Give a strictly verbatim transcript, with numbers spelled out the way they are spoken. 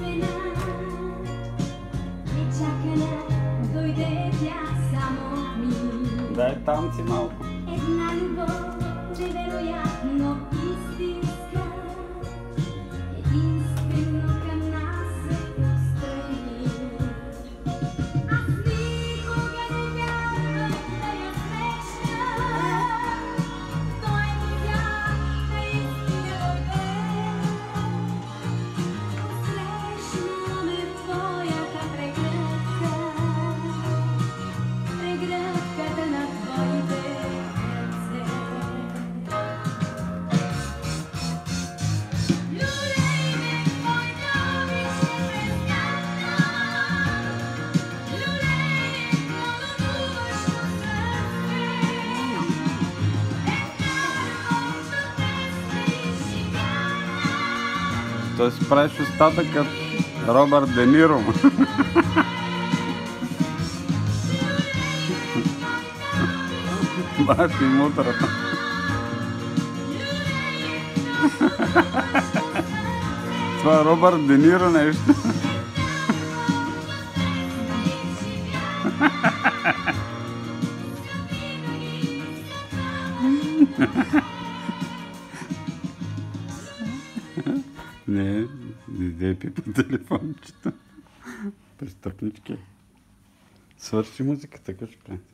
Дай танци малко. Една любов невероятно истинска, единствено към нас се простри. Аз никога не вярвах да я срещна, той тя наистина дойде. Посрещна ме в твоята прегръдка, прегръдката на твоите ръце. Люлей ме, твоята обич непрестанна, люлей ме, вълнуващо сърце. Една любов чудесна и живяна. Той си правиш устата като Робърт Де Ниро. Бати мутрата. Това е Робърт Де Ниро нещо. Не, не дей пи по телефончето. Престъпнички. Свърши музиката, какво ще правим?